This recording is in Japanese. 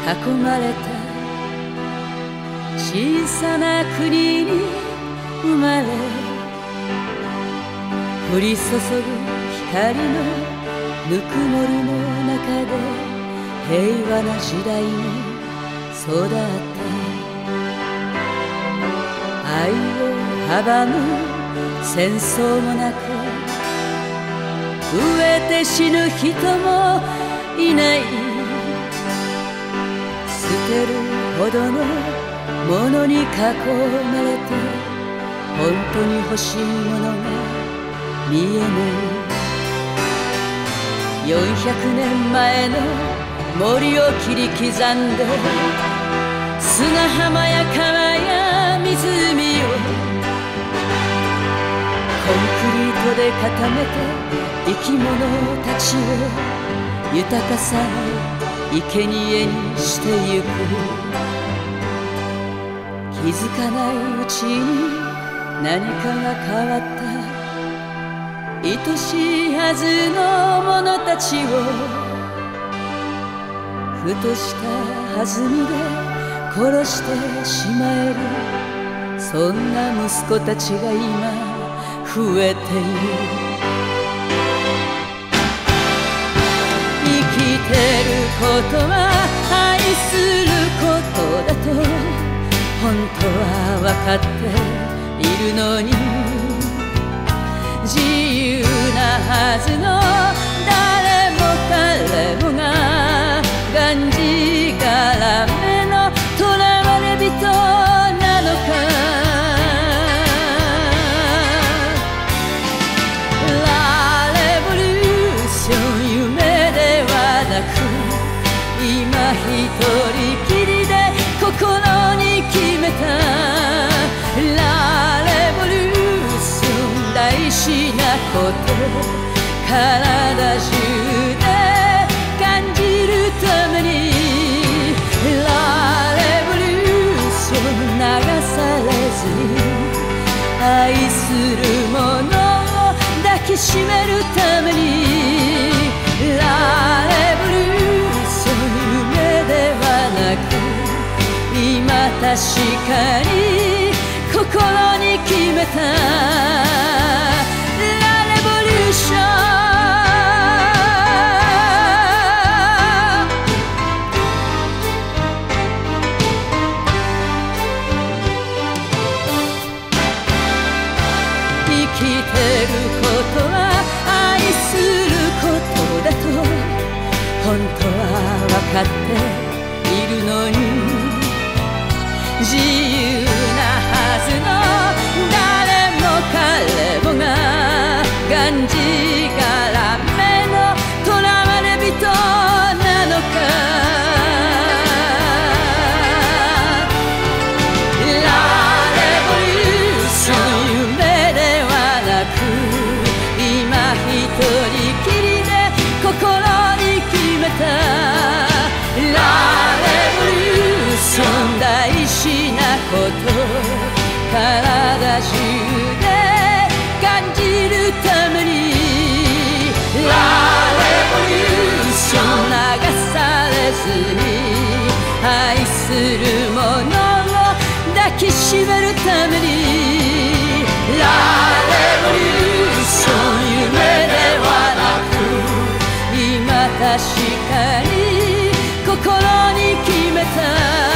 囲まれた小さな国に生まれ、降り注ぐ光のぬくもりの中で平和な時代に育った愛を阻む戦争もなく、飢えて死ぬ人もいない、捨てるほどのものに囲まれて本当に欲しいものが見えない。400年前の森を切り刻んで、砂浜や川や湖をコンクリートで固めて生き物たちを豊かさの生贄にしてゆく。気づかないうちに何かが変わった。愛しいはずの者たちをふとした弾みで殺してしまえる。そんな息子たちが今増えている。生きてることは愛することだと本当は分かっているのに、自由なはずの誰も彼もががんじがらめの囚われ人なのか。ラレボリューション夢ではなく、今一人きりで心に決めた。ラレボリューション大事なこと、体中で感じるために。ラレボリューション流されずに、愛するものを抱きしめるために。ラレボリューション夢ではなく、今確かに心に決めた。ラレボリューション。生きてることは愛することだと本当は分かっているのに、自由なはずの誰も彼もががんじがらめの囚われ人なのか。ラレボリューション夢ではなく、今一人きりで心に決めた。ラレボリューション大事なこと、体中で感じるために。ラレボリューション流されずに、愛するものを抱きしめるために。ラレボリューション夢ではなく、今確かに心に決めた。